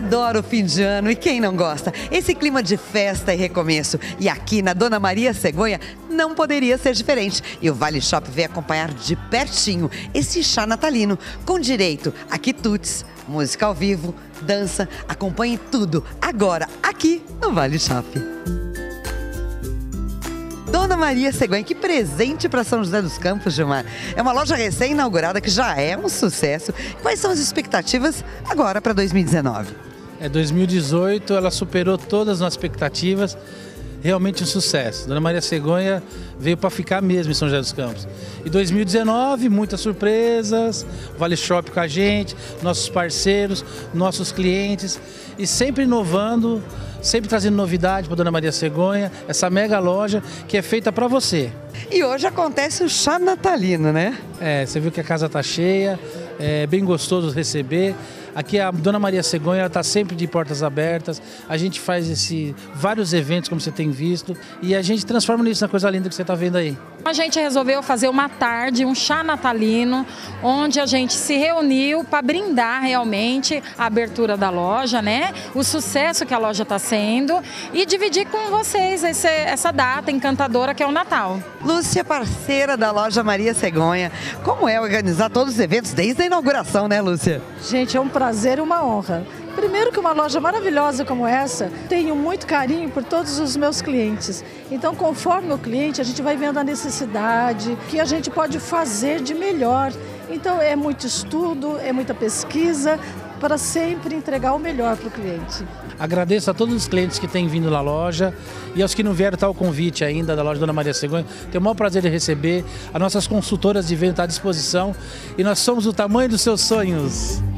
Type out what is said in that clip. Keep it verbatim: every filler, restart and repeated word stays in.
adoro o fim de ano e quem não gosta? Esse clima de festa e recomeço. E aqui na Dona Maria Cegonha não poderia ser diferente. E o Vale Shop veio acompanhar de pertinho esse chá natalino, com direito a quitutes, música ao vivo, dança, acompanhe tudo agora aqui no Vale Shop. Dona Maria Cegonha, que presente para São José dos Campos, Gilmar. É uma loja recém-inaugurada que já é um sucesso. Quais são as expectativas agora para dois mil e dezenove? É, dois mil e dezoito ela superou todas as expectativas, realmente um sucesso. Dona Maria Cegonha veio para ficar mesmo em São José dos Campos. E dois mil e dezenove, muitas surpresas, Vale Shop com a gente, nossos parceiros, nossos clientes e sempre inovando, sempre trazendo novidade para Dona Maria Cegonha, essa mega loja que é feita para você. E hoje acontece o chá natalino, né? É, você viu que a casa está cheia, é bem gostoso receber. Aqui a Dona Maria Cegonha está sempre de portas abertas, a gente faz esse, vários eventos, como você tem visto, e a gente transforma isso na coisa linda que você está vendo aí. A gente resolveu fazer uma tarde, um chá natalino, onde a gente se reuniu para brindar realmente a abertura da loja, né? O sucesso que a loja está sendo e dividir com vocês esse, essa data encantadora que é o Natal. Lúcia, parceira da loja Maria Cegonha, como é organizar todos os eventos desde a inauguração, né, Lúcia? Gente, é um prazer e uma honra. Primeiro que uma loja maravilhosa como essa, tenho muito carinho por todos os meus clientes. Então, conforme o cliente, a gente vai vendo a necessidade, que a gente pode fazer de melhor. Então, é muito estudo, é muita pesquisa, para sempre entregar o melhor para o cliente. Agradeço a todos os clientes que têm vindo na loja e aos que não vieram, está o convite ainda da loja Dona Maria Cegonha. Tenho o maior prazer de receber. As nossas consultoras de venda estão à disposição e nós somos o tamanho dos seus sonhos.